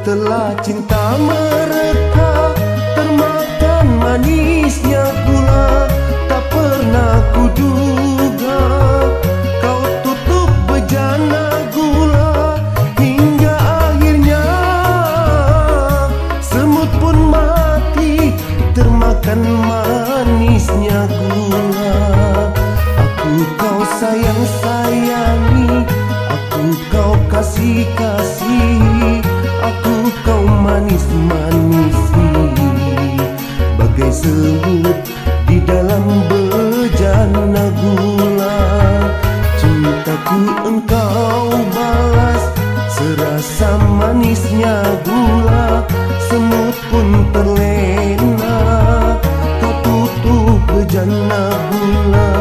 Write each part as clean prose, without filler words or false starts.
telah cinta mereka, termakan manisnya gula. Tak pernah kuduga kau tutup bejana gula, hingga akhirnya semut pun mati termakan manisnya gula. Aku kau sayang-sayangi, aku kau kasih-kasihi, aku kau manis-manisi, bagai semut di dalam bejana gula. Cintaku engkau balas serasa manisnya gula, semut pun terlena kau tutup bejana gula.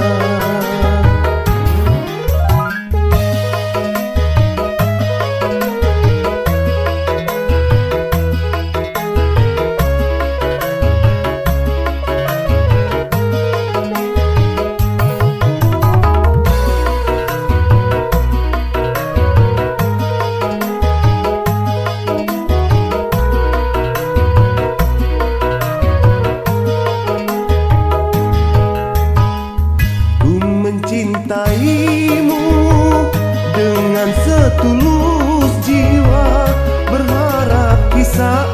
Mencintaimu dengan setulus jiwa, berharap kisah